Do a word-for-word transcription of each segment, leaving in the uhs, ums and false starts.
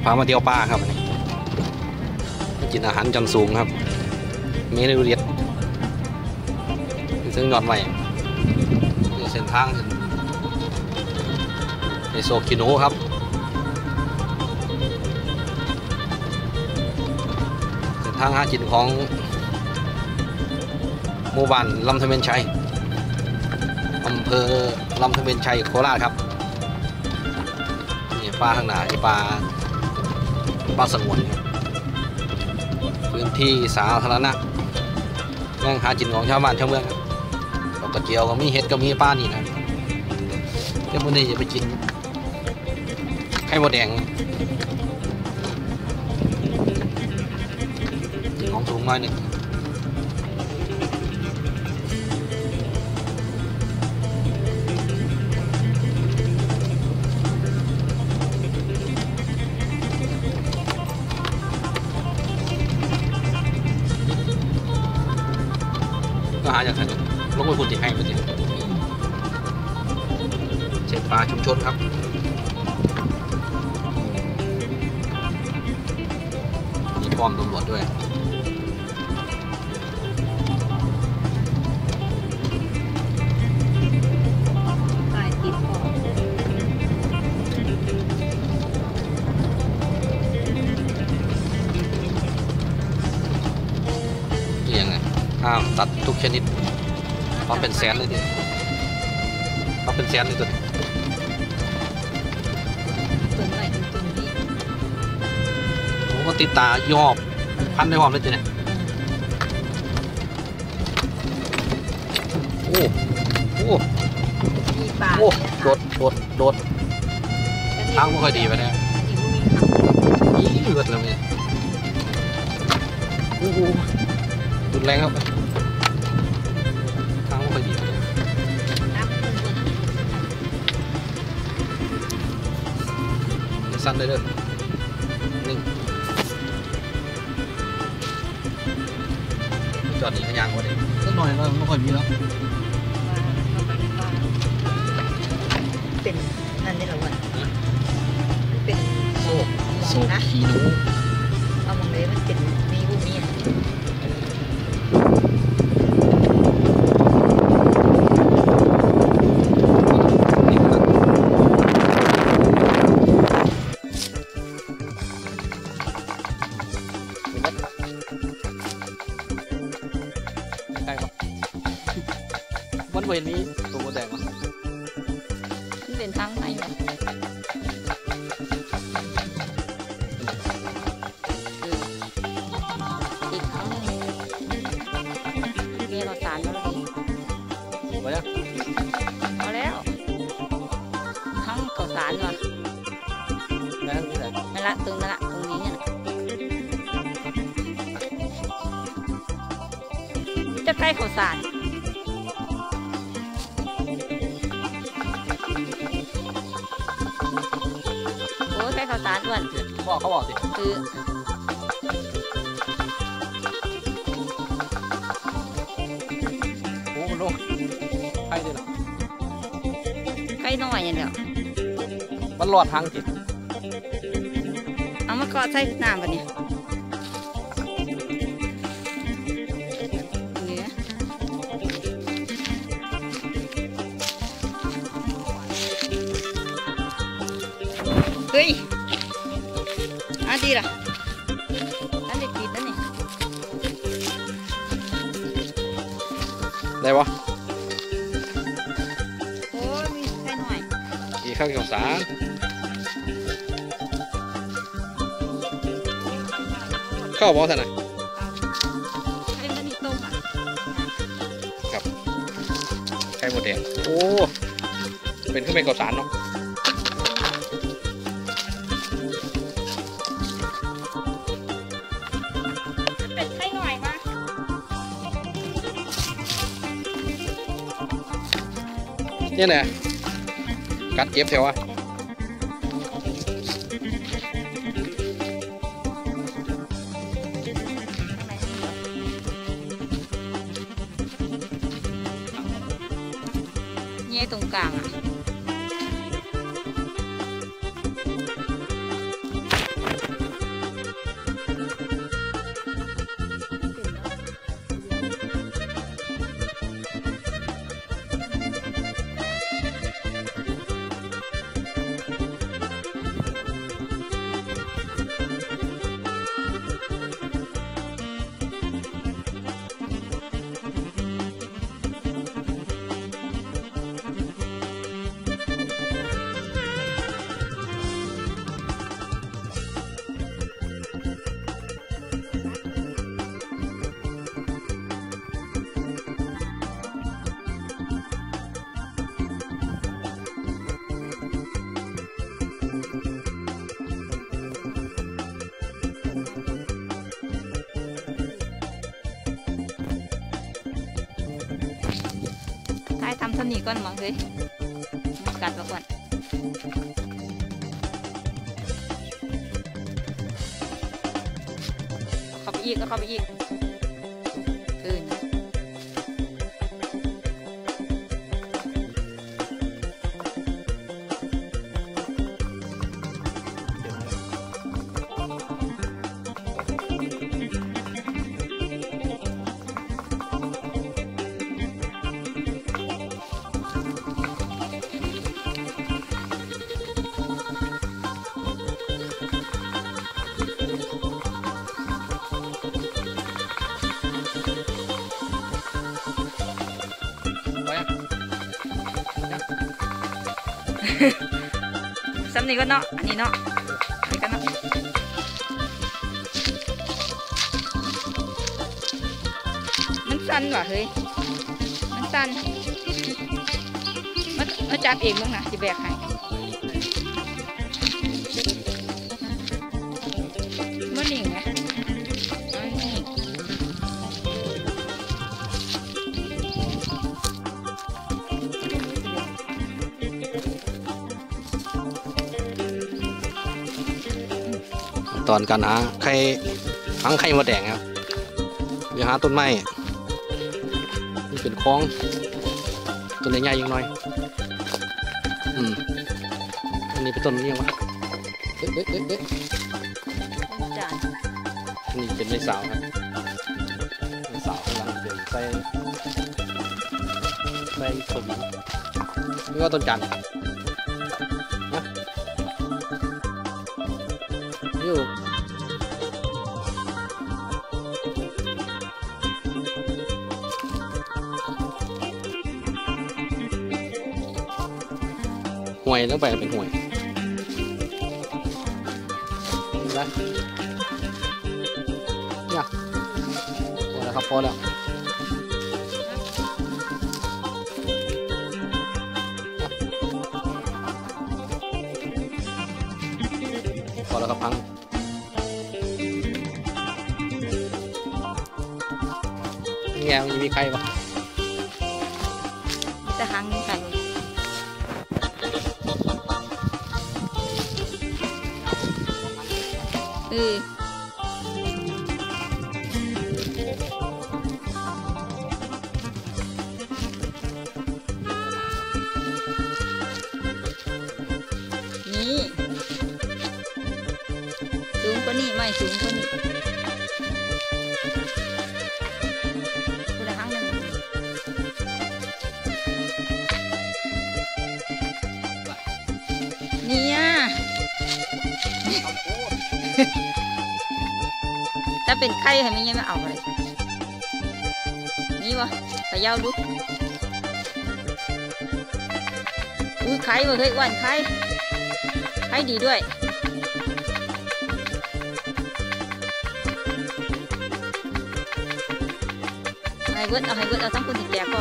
พามาเที่ยวป่าครับกินอาหารจนสูงครับเมนูเด็ดซึ่งยอดใหม่เส้นทางในโซกิโนครับเส้นทางหากินของหมู่บ้านลำธเมนชัยอำเภอลำธเมนชัยโคราชครับนี่ป่าข้างหน้าที่ป่าป่าสงวนพื้นที่สาธารณะแหล่งหากินของชาวบ้านชาวเมืองดอกกระเจียวก็มีเห็ดก็มีป้านี่นะเดี๋ยววันนี้จะไปกินไข่มดแดงของสูงน้อยหนึ่งก็หาจากไหนลงไปพูดที่ให้ไปสิเช็ดปลาชุมชนครับมีป้อมตำรวจด้วยอ้าวตัดทุกชนิดเขาเป็นแสนเลยดิเขาเป็นแสนเลยตัวนี้ผมก็ติดตายี่ห้อพันในหอมเลยตัวนี้โอ้โอ้โอ้โดดโดดโดดทางไม่ค่อยดีไปเนี่ยยี่เลือดเลยเนี่ยโอ้โหรุนแรงครับทางไม่ค่อยดีสั้นเลยเด้อนิ่งจอดหนีขยางกว่าเด็กสักหน่อยก็ไม่ค่อยมีแล้วเป็นนั่นนี่เหรอวะเป็นโซโซคีนูเอามองเลยมันเป็นมีบุมีวันเวรนี้ตัวแดงวะมันเป็นทางไหนวะอีกครั้งนึงมีเราสารมาแล้วดีมาแล้วมาแล้วทั้งเกาสารวะนั่นนี่แหละนั่นละตรงนั้นละตรงนี้เนี่ยจะใกล้เกาสารข้าวสารอ้วนบอกเขาบอกสิคือโอ้โหลูกใครด้วยหรอใกล้น้อยอย่างเดียวมันหลอดทางจิตเอามาเกาะใส่น้ำปะเนี่ยเฮ้ยอันดีล่ะอันดีปิดแล้วนี่ได้ปะโอ้ยมีแค่หน่อยอีกข้าวเกี่ยวสารข้าวบอสนะไข่มันนี่ต้มอ่ะครับไข่หมดแดงโอ้เป็นขึ้นเป็นเกี่ยวสารเนาะนี่แหละกัดเก็บแถวอะแย่ตรงกลางอ่ะำเท่านี้ก่อนมั้งเลยกัดมาก่อนเข้าไปอีกก็เข้าไปอีกเออซ้ำนี่ก็เนาะอันนี้เนาะไปกันเนาะมันสั้นว่ะเฮ้ยมันสั้นมามาจับเองมึงนะสิแบกให้มันนิ่งไหมมันนิ่งตอนการหาไข่หังไข่มดแดงครับเดี๋ยวหาต้นไม้นี่เป็นคลองต้นใหญ่ๆยังน้อยอืมอันนี้เป็นต้นนี้ยังวะเอ๊ะเอ๊ะเอ๊ะเอ๊ะจานอันนี้เป็นในสาวครับในสาวกำลังเป็นใส่ใส่สมนี่ก็ต้นจันทร์นะอยู่ห่วยแล้วไปเป็นห่วยนะเนี่ยพอแล้วครับพอแล้วพอแล้วครับพังแง่มันมีใครปะจะหังนี่กันเออนี่สูงกว่านี้ไม่สูงกว่านี้คุณละหังหนึ่งเนี่ยถ้าเป็นไข่ให้มันยังไม่เอาเลยนี่วะไปยาวดูอุ้ยไข่วะเฮ้ยวันไข่ไข่ดีด้วยไฮเวิร์ดเอาไฮเวิร์ดเอาทั้งคนติดแจกก็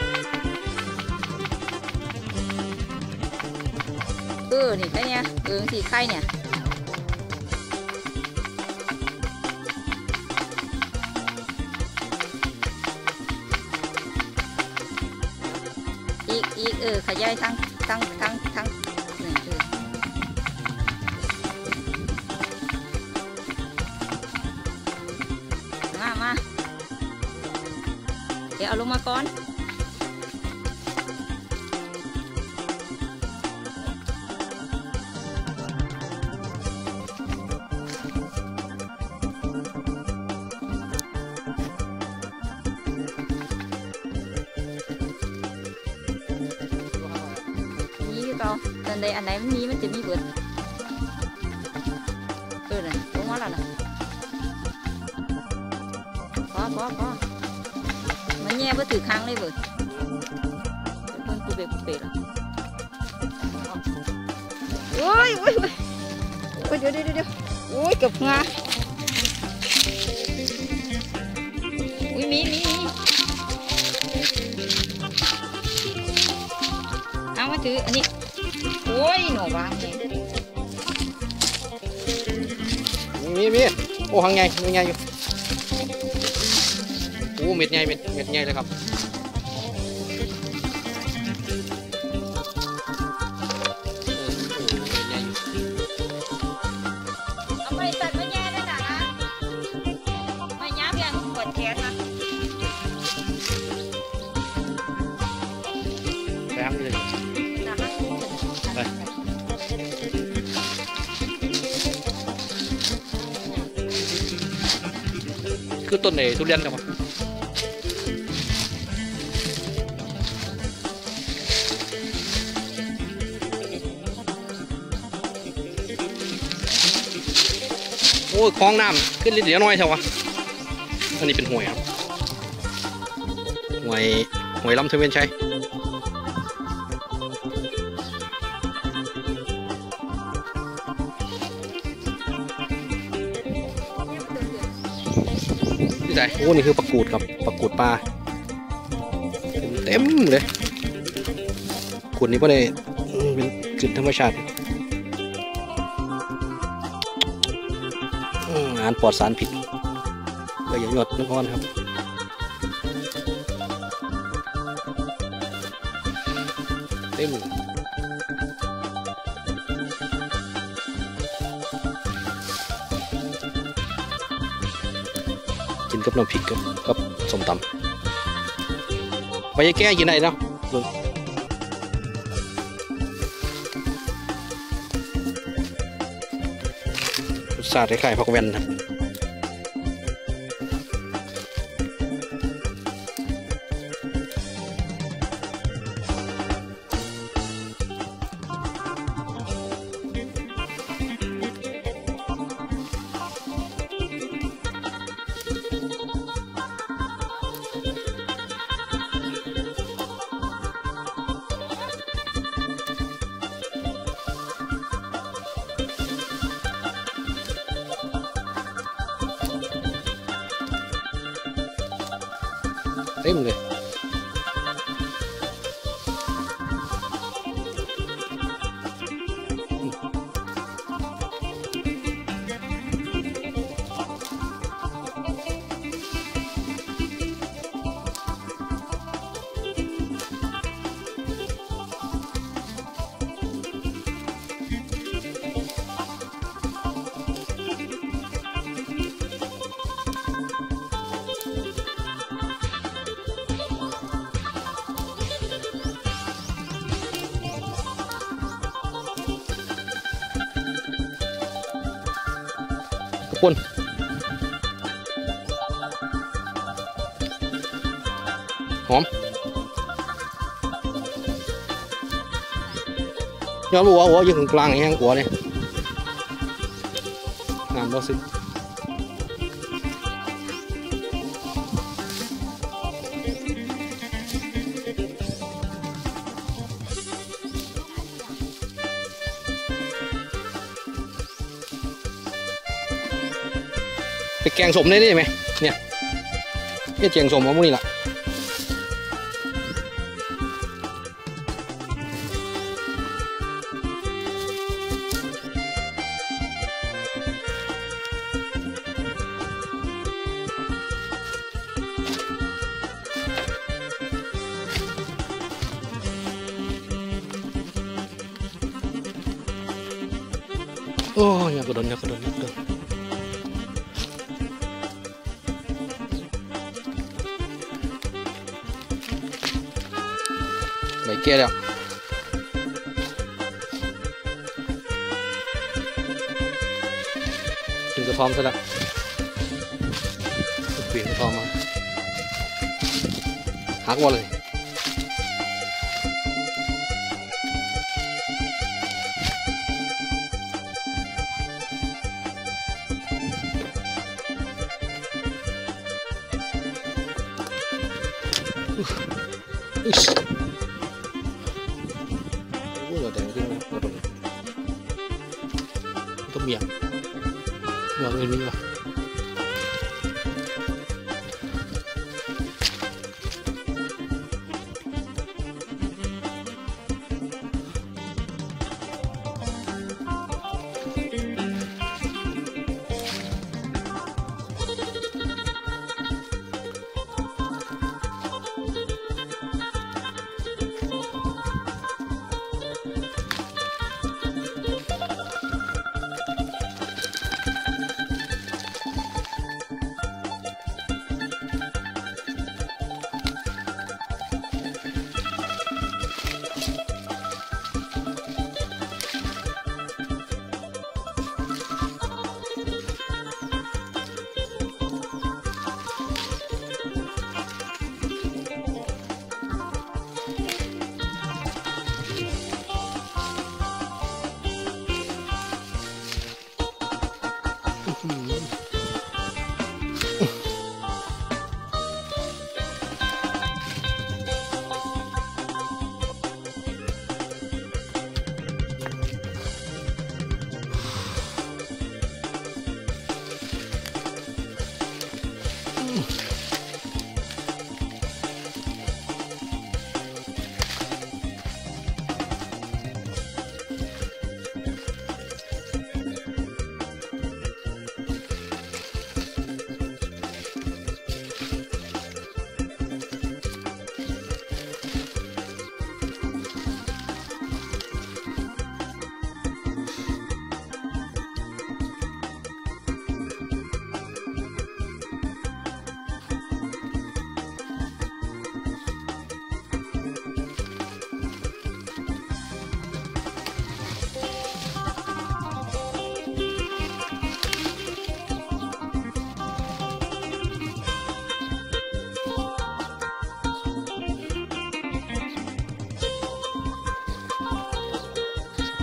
เออนี่ไข่เนี่ยเออสี่ไข่เนี่ยอีกอีกเออขยายทั้งทั้งทั้งทั้งนี่เออมามาเดี๋ยวเอาลงมาก่อนตอนใดอันไหนมันมีมันจะมีเบิดเออเลยลงมาแล้วนะพอพอพอมันแย่เพื่อถือค้างเลยเบิดเพิ่นปูเบะปูเบะแล้วโอ้ยโอ้ยโอ้ยเดี๋ยวเดี๋ยวเดี๋ยวโอ้ยเกือบงาอุ้ยมีมีมีเอามาถืออันนี้โอ้ยหนูวางเองมีมีโอ้หังใหญ่มีใหญ่อยู่โอ้เม็ดใหญ่เม็ดเม็ดใหญ่เลยครับไปห้างเลยไปคือต้นไหนทุเรียนครับโอ้ยคลองน้ำขึ้นนิดเดียวน้อยใช่ไหมอันนี้เป็นห่วยครับห่วยห่วยลำเทเวนชัยนี่ไงโอ้นี่คือปลากูดครับปลากูดปลาเต็มเลยกูดนี้ก็เลยเป็นจุดธรรมชาติอาหารปลอดสารพิษก็อย่างยอดนครครับเต็มกินกับน้ำพริกกับกับส้มตำไปแก้กินได้เนาะรสชาติคล้ายๆผักแว่นครับเต็มเลยปุ่นหอมย้อนหัวหัวอยู่กลางไอ้แห้งหัวเลยงานบอสไปแกงสมได้ไหมเนี่ยเนี่ยแกงสมเอาพวกนี้แหละโอ้ยอยากกระโดดอยากกระโดดอยากกระโดดใบเกลือแล้วกินกระทอมซะแล้วเปลี่ยนกระทอมมาหักวอเลยต้มยำเราเงินมีป่ะ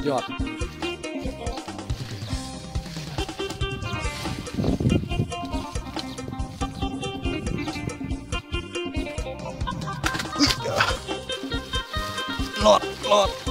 ยอดหลอดหลอด